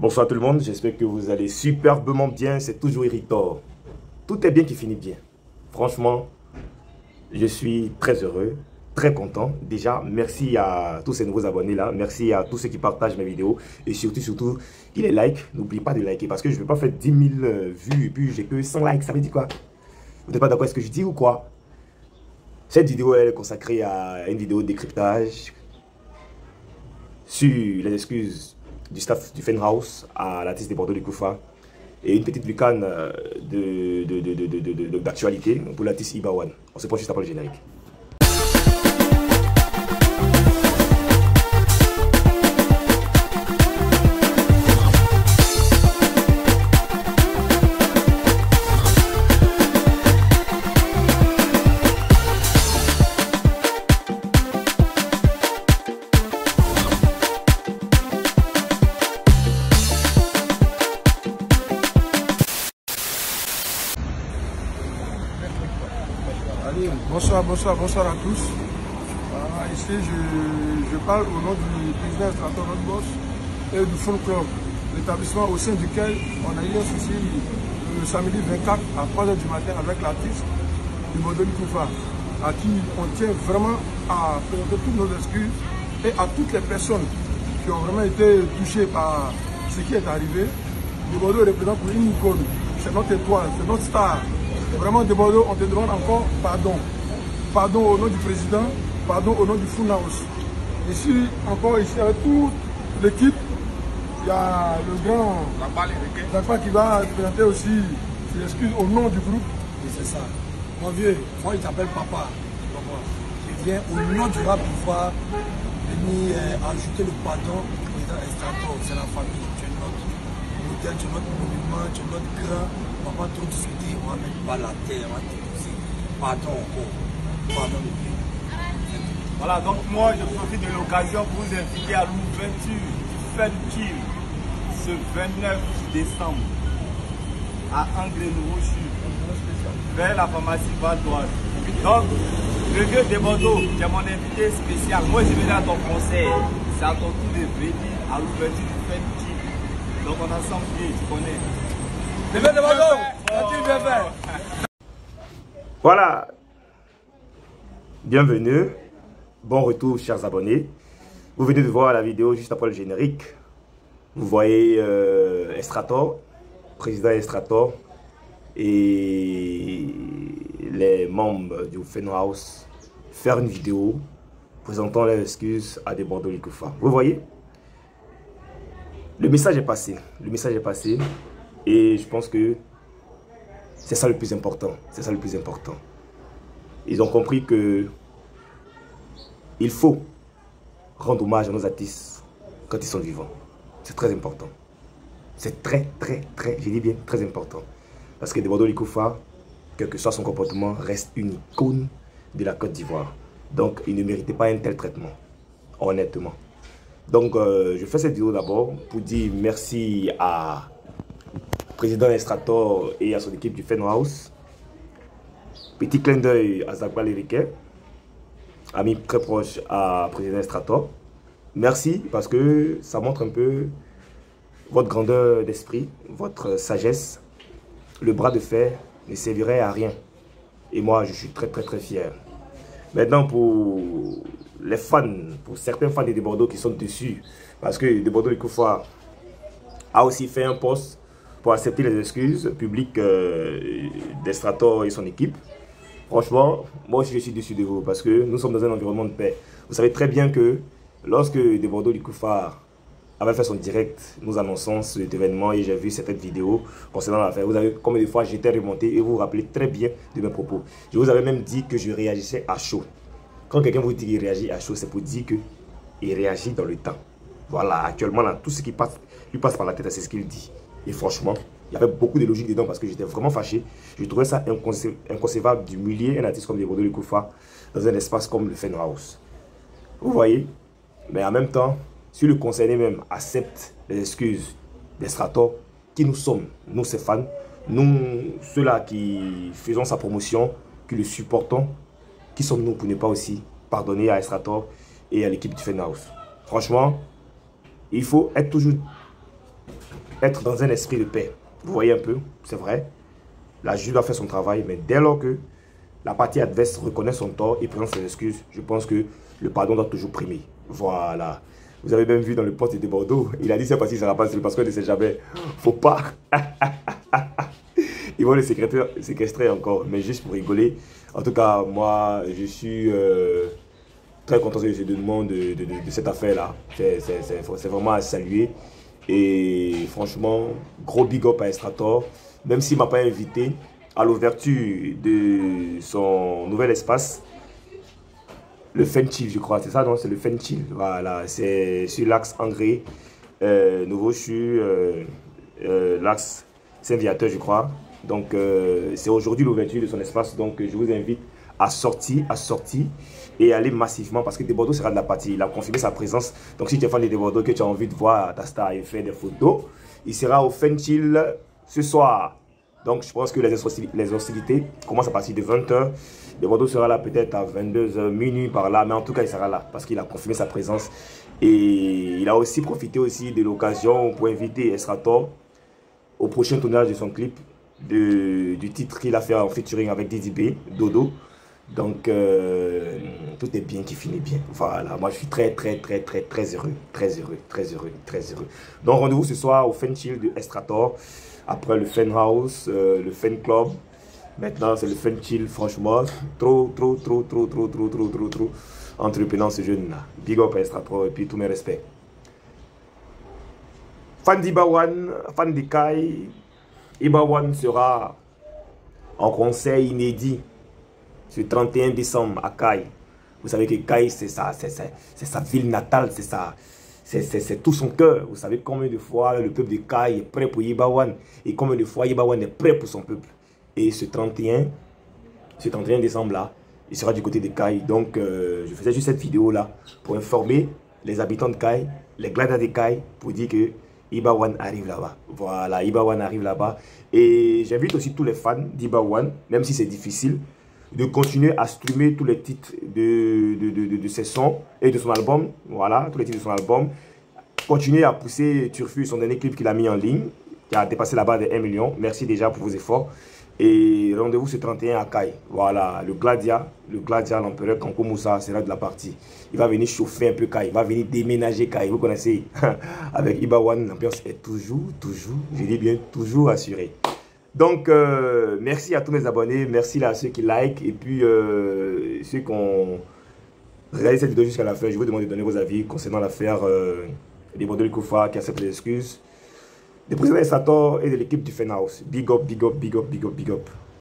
Bonsoir tout le monde, j'espère que vous allez superbement bien, c'est toujours irritant. Tout est bien qui finit bien. Franchement, je suis très heureux, très content. Déjà, merci à tous ces nouveaux abonnés là, merci à tous ceux qui partagent mes vidéos et surtout, qui les like. N'oubliez pas de liker parce que je ne vais pas faire 10 000 vues et puis j'ai que 100 likes, ça veut dire quoi? Vous n'êtes pas d'accord avec ce que je dis ou quoi? Cette vidéo elle est consacrée à une vidéo de décryptage sur les excuses du staff du Funhouse à l'artiste des Bordeaux du Koufa et une petite lucane d'actualité pour l'artiste Ibawan. On se pose juste après le générique. Bonsoir à tous. Ici, je parle au nom du président Estrator Boss et du Fun Club, l'établissement au sein duquel on a eu un souci le samedi 24 à 3h du matin avec l'artiste du Bordeaux du Koufa, à qui on tient vraiment à présenter toutes nos excuses et à toutes les personnes qui ont vraiment été touchées par ce qui est arrivé. Le Bordeaux représente pour une icône, c'est notre étoile, c'est notre star. Et vraiment, de Bordeaux, on te demande encore pardon. Pardon au nom du président, pardon au nom du Funhouse. Ici, encore ici, avec toute l'équipe, il y a le grand Zapa qui va présenter aussi ses excuses au nom du groupe. Et c'est ça. Mon vieux, moi il t'appelle papa. Je viens au nom du rap pouvoir venir ajouter le pardon au président Estrator. C'est la famille, tu es notre modèle, tu es notre monument, tu es notre grand. On va pas trop discuter, on va mettre pas la terre, on va t'épouser. Pardon encore. Voilà, donc moi je profite de l'occasion pour vous inviter à l'ouverture du FunKill ce 29 décembre à Anglais Nouveau-Chu, vers la pharmacie Val-d'Oise. Donc, le vieux de Bordeaux, qui est mon invité spécial, moi je vais à ton concert, c'est à ton tour de venir à l'ouverture du FunKill. Donc on a ensemble, tu connais. Le vieux de Bordeaux, Voilà. Bienvenue, bon retour chers abonnés. Vous venez de voir la vidéo juste après le générique. Vous voyez Estrator, président Estrator et les membres du Funhouse faire une vidéo présentant les excuses à des Bordeaux du Koufa. Vous voyez, le message est passé, et je pense que c'est ça le plus important, Ils ont compris que il faut rendre hommage à nos artistes quand ils sont vivants. C'est très important. C'est très, je dis bien très important. Parce que des Bordeaux du Koufa, quel que soit son comportement, reste une icône de la Côte d'Ivoire. Donc, il ne méritait pas un tel traitement, honnêtement. Donc, je fais cette vidéo d'abord pour dire merci à président Estrator et à son équipe du Funhouse. Petit clin d'œil à Zagba Lériquet, ami très proche à président Estrator. Merci parce que ça montre un peu votre grandeur d'esprit, votre sagesse. Le bras de fer ne servirait à rien. Et moi, je suis très fier. Maintenant, pour les fans, pour certains fans de Bordeaux qui sont dessus, parce que de Bordeaux du Koufa a aussi fait un post pour accepter les excuses publiques d'Estrator et son équipe. Franchement, moi aussi je suis dessus de vous parce que nous sommes dans un environnement de paix. Vous savez très bien que lorsque des Bordeaux du Koufa avait fait son direct, nous annonçons cet événement et j'ai vu cette vidéo concernant l'affaire. Vous avez combien de fois j'étais remonté et vous vous rappelez très bien de mes propos. Je vous avais même dit que je réagissais à chaud. Quand quelqu'un vous dit qu'il réagit à chaud, c'est pour dire qu'il réagit dans le temps. Voilà, actuellement, là, tout ce qui lui passe par la tête, c'est ce qu'il dit. Et franchement, il y avait beaucoup de logique dedans parce que j'étais vraiment fâché. Je trouvais ça inconcevable d'humilier un artiste comme des Bordeaux du Koufa dans un espace comme le Funhouse. Vous voyez? Mais en même temps, si le concerné même accepte les excuses d'Estrator, qui nous sommes, nous ces fans, nous ceux-là qui faisons sa promotion, qui le supportons, qui sommes-nous pour ne pas aussi pardonner à Estrator et à l'équipe du Funhouse? Franchement, il faut être toujours être dans un esprit de paix. Vous voyez un peu, c'est vrai. La juge doit faire son travail, mais dès lors que la partie adverse reconnaît son tort et présente ses excuses, je pense que le pardon doit toujours primer. Voilà. Vous avez même vu dans le poste de Bordeaux, il a dit c'est parce qu'il ne sera pas seul, parce qu'on ne sait jamais. Faut pas. Ils vont le séquestrer encore, mais juste pour rigoler. En tout cas, moi, je suis très content de ce dénouement de cette affaire-là. C'est vraiment à saluer. Et franchement, gros big up à Estrator. Même s'il ne m'a pas invité à l'ouverture de son nouvel espace, le Fenchill, je crois, c'est ça, non? C'est le Fenchill, voilà, c'est sur l'axe Angré, Nouveau-Chu, l'axe Saint-Viateur, je crois. Donc, c'est aujourd'hui l'ouverture de son espace, donc je vous invite à sortir et aller massivement parce que De Bordeaux sera de la partie. Il a confirmé sa présence. Donc, si tu es fan de De Bordeaux, que tu as envie de voir ta star et faire des photos, il sera au Fenchill ce soir. Donc, je pense que les hostilités commencent à partir de 20h. De Bordeaux sera là peut-être à 22h, minuit par là. Mais en tout cas, il sera là parce qu'il a confirmé sa présence. Et il a aussi profité aussi de l'occasion pour inviter Estrator au prochain tournage de son clip du titre qu'il a fait en featuring avec Didi B, Dodo. Donc, tout est bien qui finit bien. Voilà, moi je suis très heureux. Donc, rendez-vous ce soir au Fenchill de Estrator. Après le Fan House, le Fan Club. Maintenant, c'est le Fenchill, franchement. Trop entreprenant ce jeune-là. Big up à Estrator et puis tous mes respects. Fan d'Ibawan, fan de Kai. Ibawan sera en concert inédit ce 31 décembre à Kai. Vous savez que Kai, c'est sa ville natale, c'est tout son cœur. Vous savez combien de fois le peuple de Kai est prêt pour Ibawan et combien de fois Ibawan est prêt pour son peuple. Et ce 31 décembre-là, il sera du côté de Kai. Donc, je faisais juste cette vidéo-là pour informer les habitants de Kai, les gladiateurs de Kai, pour dire que Ibawan arrive là-bas. Voilà, Ibawan arrive là-bas. Et j'invite aussi tous les fans d'Ibawan, même si c'est difficile, de continuer à streamer tous les titres de ses sons et de son album. Voilà, tous les titres de son album. Continuez à pousser Turfu, son dernier clip qu'il a mis en ligne, qui a dépassé la barre de 1 million. Merci déjà pour vos efforts. Et rendez-vous ce 31 à Kai. Voilà, le Gladia, l'empereur Kanko Moussa sera de la partie. Il va venir chauffer un peu Kai, il va venir déménager Kai. Vous connaissez, avec Ibawan, l'ambiance est toujours, je dis bien, toujours assurée. Donc, merci à tous mes abonnés, merci à ceux qui like et puis ceux qui ont réalisé cette vidéo jusqu'à la fin. Je vous demande de donner vos avis concernant l'affaire des Bordeaux Koufa qui acceptent les excuses, des présidents Estrator et de l'équipe du Fan House. Big up.